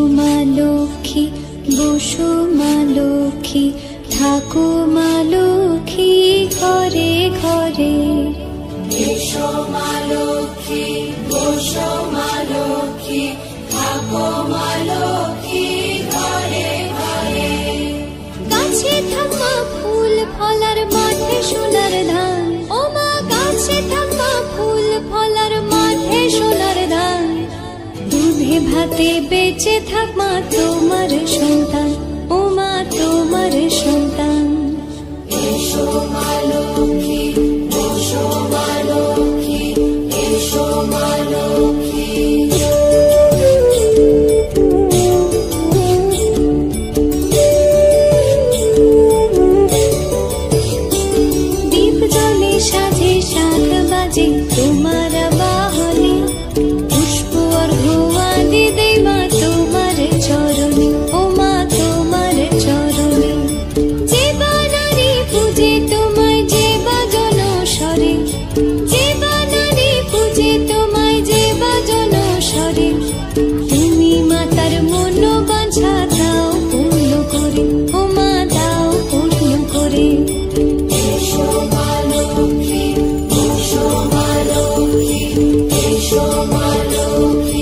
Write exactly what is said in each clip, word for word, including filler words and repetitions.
মা লক্ষ্মী বসো মা লক্ষ্মী থাকো মা লক্ষ্মী ঘরে ঘরে। এসো মা লক্ষ্মী বসো মা লক্ষ্মী থাকো মা লক্ষ্মী ঘরে ঘরে। গাছে থাকা ফুল ফলার মাঠে সোনার ধান, ও মা গাছে থাকা ফুল ফলার মাঠে সোনার ধান। দুধে ভাতে বেঁচে থাক মা তোমার সন্তান, ও মা তোমার সন্তান। এসো মা লক্ষ্মী বসো মা লক্ষ্মী এসো মা লক্ষ্মী। দীপ জলে সাজে শাক বাজে তোমার বাহনে, পুষ্প অর্ঘ্য আদি দেই মা তোমার চরণে, ও মা তোমার চরণে। যে বা নারী পূজে তোমায় যে বা জনস্বরে, যে বা নারী পূজে তোমায় যে বা জনস্বরে। তুমি মাতার মনোবাঞ্ছা দাও পূর্ণ করে, ও মা দাও পূর্ণ করে। এসো মা লক্ষ্মী বসো মা লক্ষ্মী এসো মা লক্ষ্মী।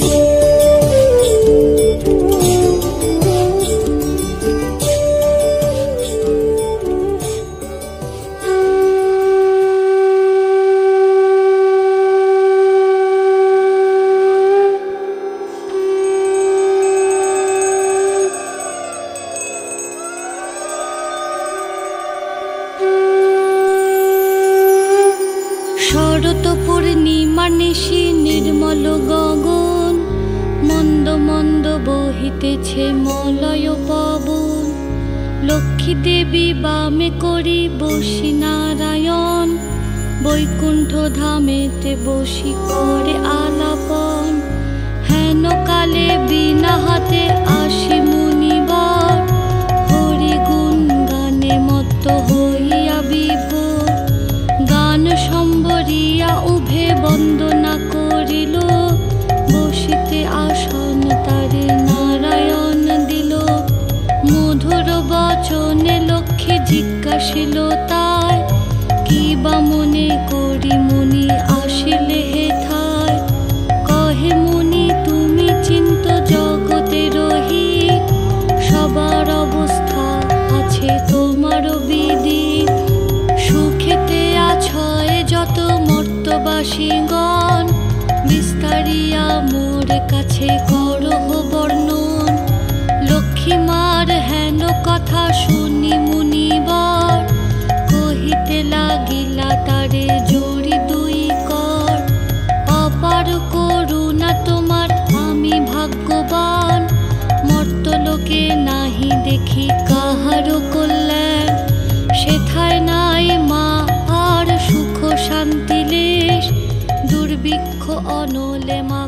শরৎ পূর্ণিমার নিশি নির্মল গগন, মন্দ মন্দ বহিতেছে মলয় পবন। লক্ষ্মী দেবী বামে করি বসি নারায়ণ, বৈকুণ্ঠ ধামেতে বসি করে আলাপন। হেন কালে বিনা হাতে আসি মুনিবর, হরি গুণ গানে মত্ত হইয়া বিভোর। গান সম্বরিয়া উভে বন্দনা করিল, বসিতে আসন তারে নারায়ণ দিল। মধুর বচনে লক্ষ্মী জিজ্ঞাসিল তাই, কি বা মনে করি মুনি আসিলে হেথায়। কহে মুনি তুমি চিন্ত জগতে রহিত, সবার অবস্থা আছে তোমার বিদিত। সুখেতে আছয় যত মর্তবাসীগণ, বিস্তারিয়া মোর কাছে করহ বর্ণন। লক্ষ্মী মার হেন কথা শুনি মুনিবর, কহিতে লাগিলা তারে জড়ি দুই কর। অপার করুণা তোমার আমি ভাগ্যবান, মর্তলোকে নাহি দেখি কাহারো কল্যাণ। সেথায় নাই মা আর সুখ শান্তি লেশ, দুর্ভিক্ষ অনলে মা